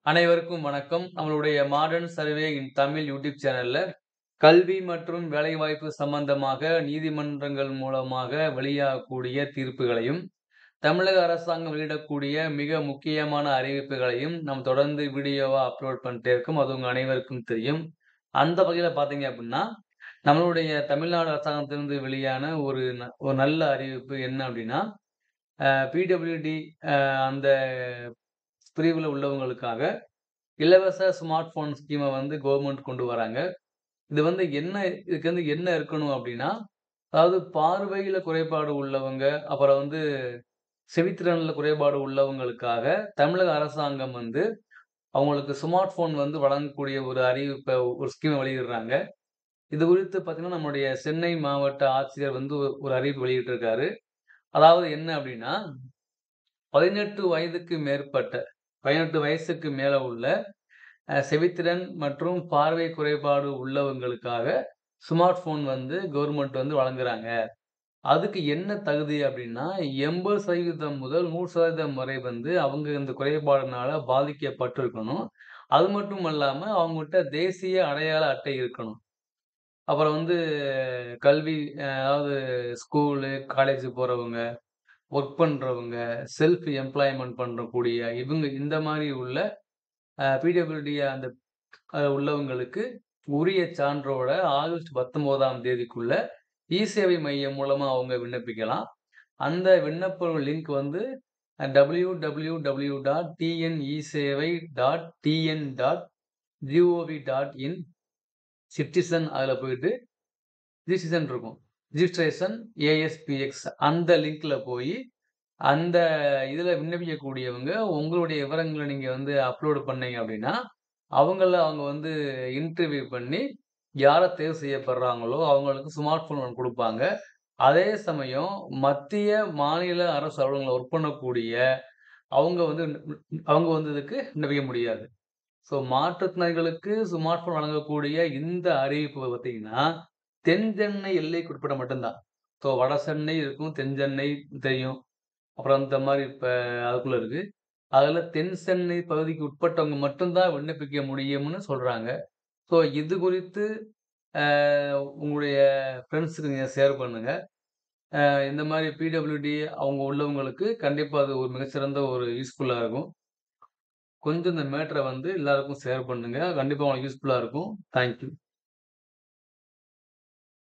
அனைவருக்கும் வணக்கம். நம்மளுடைய மாடர்ன் சர்வே இன் தமிழ் யூடியூப் சேனல்ல கல்வி மற்றும் வேலைவாய்ப்பு சம்பந்தமாக நீதிமன்றங்கள் மூலமாக வெளியாகக்கூடிய தீர்ப்புகளையும், தமிழக அரசாங்கம் வெளியிடக்கூடிய மிக முக்கியமான அறிவிப்புகளையும் நாம் தொடர்ந்து வீடியோவா அப்லோட் பண்ணிட்டே இருக்கோம். அது உங்க அனைவருக்கும் தெரியும். அந்த வகையில பார்த்தீங்க அப்டின்னா, நம்மளுடைய தமிழ்நாடு அரசாங்கத்திலிருந்து வெளியான ஒரு நல்ல அறிவிப்பு என்ன அப்டின்னா, பிடபிள்யூடி அந்த பிரிவுல உள்ளவங்களுக்காக இலவச ஸ்மார்ட் போன் ஸ்கீம வந்து கவர்மெண்ட் கொண்டு வராங்க. இது வந்து இதுக்கு வந்து என்ன இருக்கணும் அப்டின்னா, அதாவது பார்வையில குறைபாடு உள்ளவங்க, அப்புறம் வந்து செவித்திறன்ல குறைபாடு உள்ளவங்களுக்காக தமிழக அரசாங்கம் வந்து அவங்களுக்கு ஸ்மார்ட் போன் வந்து வழங்கக்கூடிய ஒரு ஸ்கீம வெளியிடுறாங்க. இது குறித்து பார்த்தீங்கன்னா, நம்முடைய சென்னை மாவட்ட ஆட்சியர் வந்து ஒரு அறிவிப்பு வெளியிட்டிருக்காரு. அதாவது என்ன அப்டின்னா, 18 வயதுக்கு மேற்பட்ட 18 வயசுக்கு மேல உள்ள செவித்திறன் மற்றும் பார்வை குறைபாடு உள்ளவங்களுக்காக ஸ்மார்ட் போன் வந்து கவர்மெண்ட் வந்து வழங்குறாங்க. அதுக்கு என்ன தகுதி அப்டின்னா, 80% முதல் 100% வரை வந்து அவங்க இந்த குறைபாடுனால பாதிக்கப்பட்டிருக்கணும். அது மட்டும் அல்லாம அவங்ககிட்ட தேசிய அடையாள அட்டை இருக்கணும். அப்புறம் வந்து கல்வி அதாவது ஸ்கூலு, காலேஜ் போறவங்க, ஒர்க் பண்றவங்க, செல்ஃப் எம்ப்ளாய்மென்ட் பண்ணக்கூடிய இவங்க இந்த மாரி உள்ள பிடபிள்யூடி அந்த உள்ளவங்களுக்கு உரிய சான்றோட ஆகஸ்ட் 19ஆம் தேதிக்குள்ள இ-சேவை மையம் மூலமா அவங்க விண்ணப்பிக்கலாம். அந்த விண்ணப்ப லிங்க் வந்து www.tenisevai.tn.gov.in சிட்டிசன் அதுல போயிட்டு ரிஜிஸ்ட்ரேஷன் இருக்கும். ரிஜிஸ்ட்ரேஷன் ஏஎஸ்பிஎக்ஸ் அந்த லிங்க்ல போயி, அந்த இதுல விண்ணப்பிக்கக்கூடியவங்க உங்களுடைய விவரங்கள நீங்க வந்து அப்லோட் பண்ணீங்க அப்டின்னா, அவங்க வந்து இன்டர்வியூ பண்ணி யார தேர்வு செய்யப்படுறாங்களோ, அவங்களுக்கு ஸ்மார்ட் போன் ஒண்ணு குடுப்பாங்க. அதே சமயம் மத்திய, மாநில அரசு அலுவலகங்கள்ல ஒர்க் பண்ணக்கூடிய அவங்க வந்து இதுக்கு விண்ணப்பிக்க முடியாது. ஸோ மாற்றுத்திறனாளிகளுக்கு ஸ்மார்ட் போன் வழங்கக்கூடிய இந்த அறிவிப்பு பார்த்தீங்கன்னா, தென் சென்னை எல்லைக்குட்பட்ட மட்டும் தான். ஸோ வட சென்னை இருக்கும், தென் சென்னை தெரியும். அப்புறம் இந்த மாரி இப்ப அதுக்குள்ள இருக்கு. அதுல தென் சென்னை பகுதிக்கு உட்பட்டவங்க மட்டும் தான் விண்ணப்பிக்க முடியும்னு சொல்றாங்க. ஸோ இது குறித்து அ உங்களுடைய ஃப்ரெண்ட்ஸ்க்கு நீங்க ஷேர் பண்ணுங்க. இந்த மாரி பிடபிள்யூடி அவங்க உள்ளவங்களுக்கு கண்டிப்பா அது ஒரு மிகச்சிறந்த ஒரு யூஸ்ஃபுல்லா இருக்கும். கொஞ்சம் இந்த மேட்டர வந்து எல்லாருக்கும் ஷேர் பண்ணுங்க. கண்டிப்பா உங்களுக்கு யூஸ்ஃபுல்லா இருக்கும். Thank you.